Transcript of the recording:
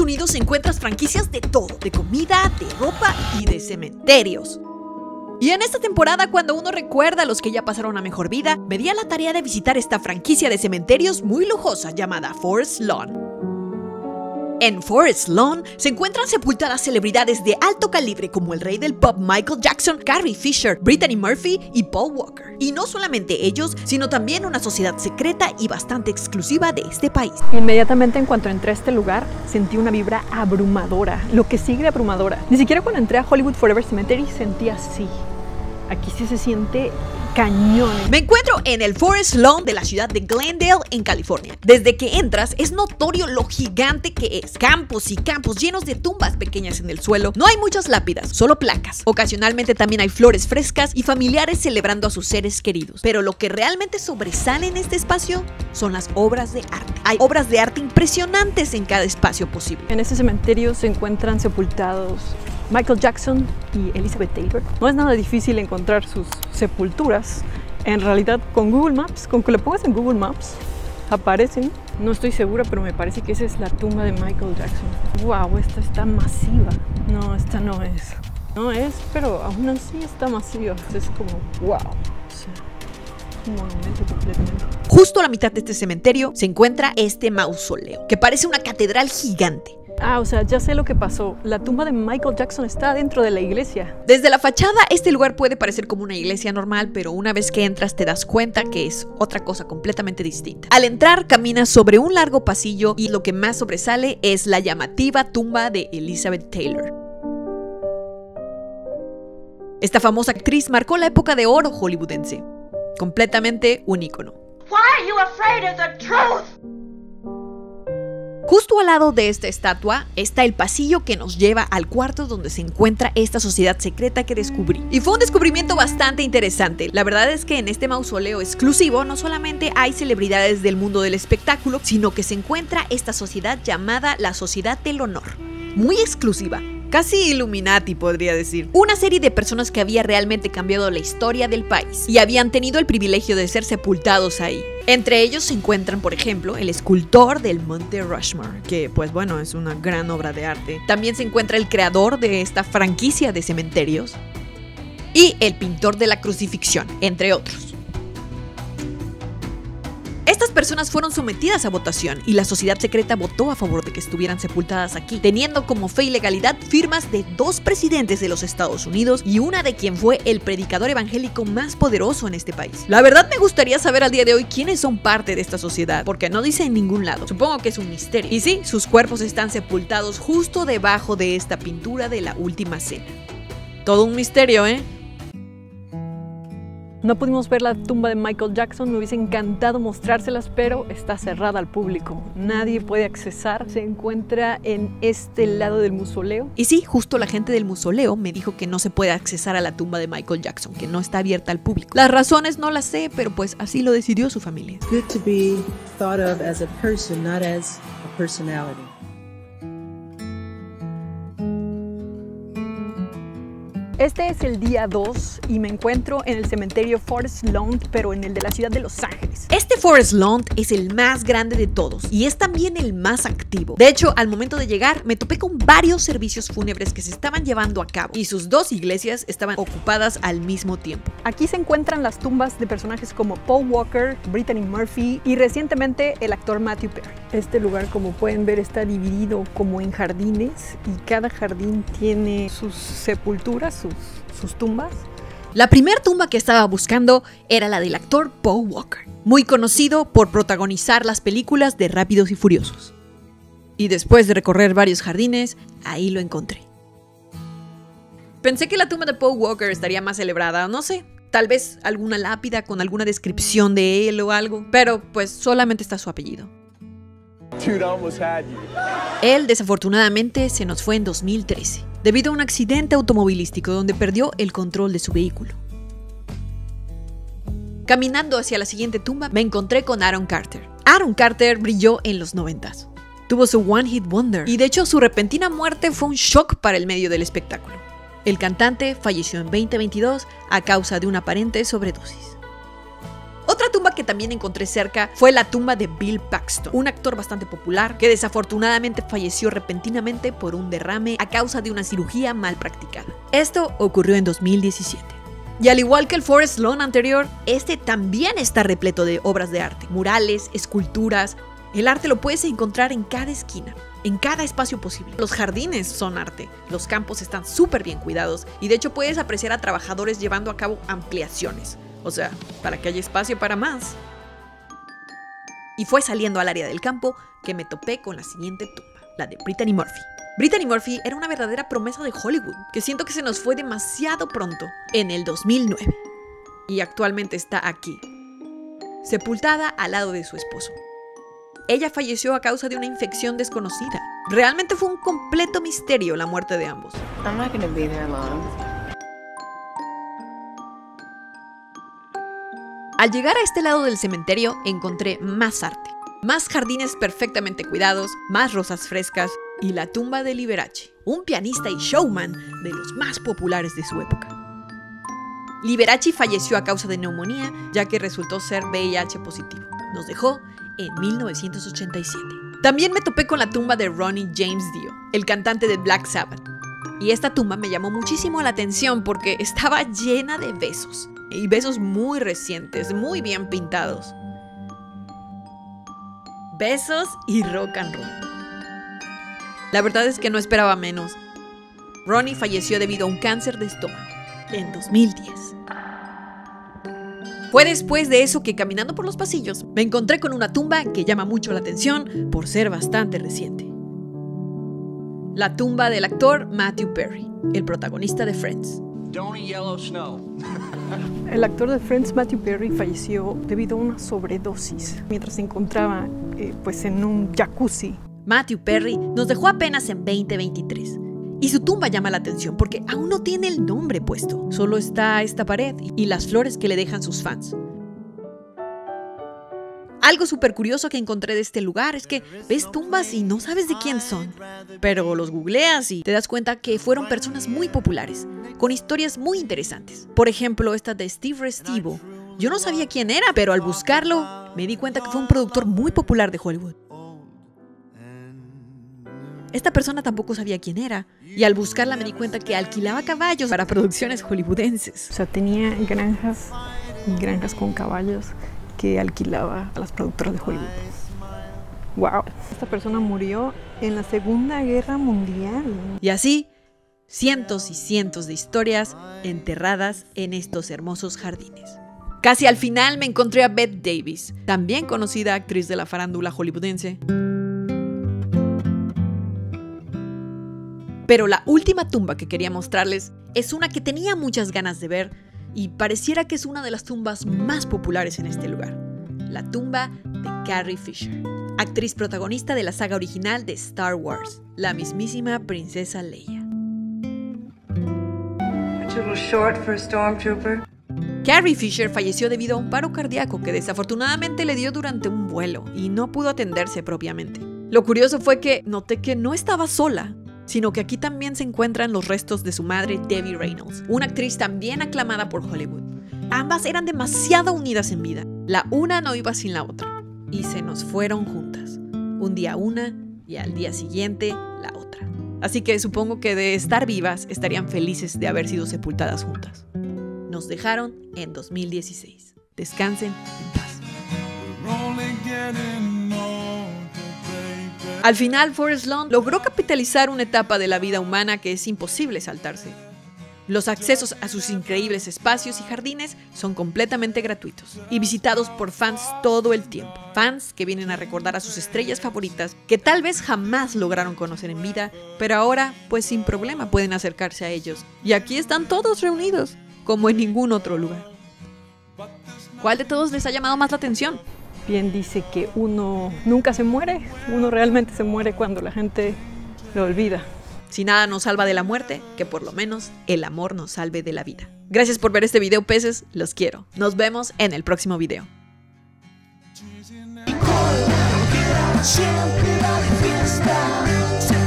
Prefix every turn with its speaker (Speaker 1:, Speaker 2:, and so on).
Speaker 1: Unidos encuentras franquicias de todo, de comida, de ropa y de cementerios. Y en esta temporada, cuando uno recuerda a los que ya pasaron a mejor vida, me di a la tarea de visitar esta franquicia de cementerios muy lujosa llamada Forest Lawn. En Forest Lawn se encuentran sepultadas celebridades de alto calibre como el rey del pop Michael Jackson, Carrie Fisher, Brittany Murphy y Paul Walker. Y no solamente ellos, sino también una sociedad secreta y bastante exclusiva de este país.
Speaker 2: Inmediatamente en cuanto entré a este lugar, sentí una vibra abrumadora, lo que sigue de abrumadora. Ni siquiera cuando entré a Hollywood Forever Cemetery sentí así. Aquí sí se siente cañón.
Speaker 1: Me encuentro en el Forest Lawn de la ciudad de Glendale, en California. Desde que entras es notorio lo gigante que es. Campos y campos llenos de tumbas pequeñas en el suelo. No hay muchas lápidas, solo placas. Ocasionalmente también hay flores frescas y familiares celebrando a sus seres queridos. Pero lo que realmente sobresale en este espacio son las obras de arte. Hay obras de arte impresionantes en cada espacio posible.
Speaker 2: En este cementerio se encuentran sepultados Michael Jackson y Elizabeth Taylor. No es nada difícil encontrar sus sepulturas. En realidad, con Google Maps, con que lo pongas en Google Maps, aparecen. No estoy segura, pero me parece que esa es la tumba de Michael Jackson. ¡Wow! Esta está masiva. No, esta no es. No es, pero aún así está masiva. Es como, ¡wow! O sea, un monumento completamente.
Speaker 1: Justo a la mitad de este cementerio se encuentra este mausoleo, que parece una catedral gigante.
Speaker 2: Ah, o sea, ya sé lo que pasó. La tumba de Michael Jackson está dentro de la iglesia.
Speaker 1: Desde la fachada, este lugar puede parecer como una iglesia normal, pero una vez que entras te das cuenta que es otra cosa completamente distinta. Al entrar, caminas sobre un largo pasillo y lo que más sobresale es la llamativa tumba de Elizabeth Taylor. Esta famosa actriz marcó la época de oro hollywoodense. Completamente un ícono.
Speaker 3: Why are you afraid of the truth?
Speaker 1: Justo al lado de esta estatua está el pasillo que nos lleva al cuarto donde se encuentra esta sociedad secreta que descubrí. Y fue un descubrimiento bastante interesante. La verdad es que en este mausoleo exclusivo no solamente hay celebridades del mundo del espectáculo, sino que se encuentra esta sociedad llamada la Sociedad del Honor. Muy exclusiva. Casi Illuminati, podría decir. Una serie de personas que había realmente cambiado la historia del país y habían tenido el privilegio de ser sepultados ahí. Entre ellos se encuentran, por ejemplo, el escultor del Monte Rushmore, que pues bueno, es una gran obra de arte. También se encuentra el creador de esta franquicia de cementerios y el pintor de la crucifixión, entre otros. Estas personas fueron sometidas a votación y la sociedad secreta votó a favor de que estuvieran sepultadas aquí, teniendo como fe y legalidad firmas de 2 presidentes de los Estados Unidos y una de quien fue el predicador evangélico más poderoso en este país. La verdad me gustaría saber al día de hoy quiénes son parte de esta sociedad, porque no dice en ningún lado. Supongo que es un misterio. Y sí, sus cuerpos están sepultados justo debajo de esta pintura de la Última Cena. Todo un misterio, ¿eh?
Speaker 2: No pudimos ver la tumba de Michael Jackson, me hubiese encantado mostrárselas, pero está cerrada al público. Nadie puede accesar, se encuentra en este lado del mausoleo.
Speaker 1: Y sí, justo la gente del mausoleo me dijo que no se puede accesar a la tumba de Michael Jackson, que no está abierta al público. Las razones no las sé, pero pues así lo decidió su familia.
Speaker 4: It's good to be thought of as a person, not as a personality.
Speaker 2: Este es el día 2 y me encuentro en el cementerio Forest Lawn, pero en el de la ciudad de Los Ángeles.
Speaker 1: Este Forest Lawn es el más grande de todos y es también el más activo. De hecho, al momento de llegar me topé con varios servicios fúnebres que se estaban llevando a cabo y sus 2 iglesias estaban ocupadas al mismo tiempo.
Speaker 2: Aquí se encuentran las tumbas de personajes como Paul Walker, Brittany Murphy y recientemente el actor Matthew Perry. Este lugar, como pueden ver, está dividido como en jardines y cada jardín tiene sus sepulturas, sus tumbas.
Speaker 1: La primera tumba que estaba buscando era la del actor Paul Walker, muy conocido por protagonizar las películas de Rápidos y Furiosos. Y después de recorrer varios jardines, ahí lo encontré. Pensé que la tumba de Paul Walker estaría más celebrada, no sé, tal vez alguna lápida con alguna descripción de él o algo, pero pues solamente está su apellido. Él desafortunadamente se nos fue en 2013, debido a un accidente automovilístico donde perdió el control de su vehículo. Caminando hacia la siguiente tumba me encontré con Aaron Carter. Aaron Carter brilló en los 90s. Tuvo su One Hit Wonder y de hecho su repentina muerte fue un shock para el medio del espectáculo. El cantante falleció en 2022 a causa de una aparente sobredosis. Otra tumba tumba que también encontré cerca fue la tumba de Bill Paxton, un actor bastante popular que desafortunadamente falleció repentinamente por un derrame a causa de una cirugía mal practicada. Esto ocurrió en 2017. Y al igual que el Forest Lawn anterior, este también está repleto de obras de arte, murales, esculturas. El arte lo puedes encontrar en cada esquina, en cada espacio posible. Los jardines son arte, los campos están súper bien cuidados y de hecho puedes apreciar a trabajadores llevando a cabo ampliaciones, o sea, para que haya espacio para más. Y fue saliendo al área del campo que me topé con la siguiente tumba, la de Brittany Murphy. Brittany Murphy era una verdadera promesa de Hollywood, que siento que se nos fue demasiado pronto, en el 2009. Y actualmente está aquí, sepultada al lado de su esposo. Ella falleció a causa de una infección desconocida. Realmente fue un completo misterio la muerte de ambos.
Speaker 5: I'm not gonna be there long.
Speaker 1: Al llegar a este lado del cementerio encontré más arte, más jardines perfectamente cuidados, más rosas frescas y la tumba de Liberace, un pianista y showman de los más populares de su época. Liberace falleció a causa de neumonía, ya que resultó ser VIH positivo. Nos dejó en 1987. También me topé con la tumba de Ronnie James Dio, el cantante de Black Sabbath. Y esta tumba me llamó muchísimo la atención porque estaba llena de besos. Y besos muy recientes, muy bien pintados. Besos y rock and roll. La verdad es que no esperaba menos. Ronnie falleció debido a un cáncer de estómago en 2010. Fue después de eso que caminando por los pasillos me encontré con una tumba que llama mucho la atención por ser bastante reciente. La tumba del actor Matthew Perry, el protagonista de Friends.
Speaker 2: El actor de Friends, Matthew Perry, falleció debido a una sobredosis mientras se encontraba en un jacuzzi.
Speaker 1: Matthew Perry nos dejó apenas en 2023. Y su tumba llama la atención porque aún no tiene el nombre puesto. Solo está esta pared y las flores que le dejan sus fans. Algo súper curioso que encontré de este lugar es que ves tumbas y no sabes de quién son. Pero los googleas y te das cuenta que fueron personas muy populares, con historias muy interesantes. Por ejemplo, esta de Steve Restivo. Yo no sabía quién era, pero al buscarlo me di cuenta que fue un productor muy popular de Hollywood. Esta persona tampoco sabía quién era, y al buscarla me di cuenta que alquilaba caballos para producciones hollywoodenses.
Speaker 2: O sea, tenía granjas y granjas con caballos que alquilaba a las productoras de Hollywood. ¡Wow! Esta persona murió en la Segunda Guerra Mundial.
Speaker 1: Y así, cientos y cientos de historias enterradas en estos hermosos jardines. Casi al final me encontré a Bette Davis, también conocida actriz de la farándula hollywoodense. Pero la última tumba que quería mostrarles es una que tenía muchas ganas de ver y pareciera que es una de las tumbas más populares en este lugar. La tumba de Carrie Fisher, actriz protagonista de la saga original de Star Wars, la mismísima princesa Leia.
Speaker 5: A little short for a stormtrooper.
Speaker 1: Carrie Fisher falleció debido a un paro cardíaco que desafortunadamente le dio durante un vuelo y no pudo atenderse propiamente. Lo curioso fue que noté que no estaba sola, sino que aquí también se encuentran los restos de su madre Debbie Reynolds, una actriz también aclamada por Hollywood. Ambas eran demasiado unidas en vida, la una no iba sin la otra, y se nos fueron juntas, un día una y al día siguiente la otra. Así que supongo que de estar vivas estarían felices de haber sido sepultadas juntas. Nos dejaron en 2016. Descansen en paz. Al final, Forest Lawn logró capitalizar una etapa de la vida humana que es imposible saltarse. Los accesos a sus increíbles espacios y jardines son completamente gratuitos y visitados por fans todo el tiempo. Fans que vienen a recordar a sus estrellas favoritas que tal vez jamás lograron conocer en vida, pero ahora, pues sin problema, pueden acercarse a ellos. Y aquí están todos reunidos, como en ningún otro lugar. ¿Cuál de todos les ha llamado más la atención?
Speaker 2: Bien dice que uno nunca se muere, uno realmente se muere cuando la gente lo olvida.
Speaker 1: Si nada nos salva de la muerte, que por lo menos el amor nos salve de la vida. Gracias por ver este video, peces, los quiero. Nos vemos en el próximo video.
Speaker 6: Siempre la fiesta.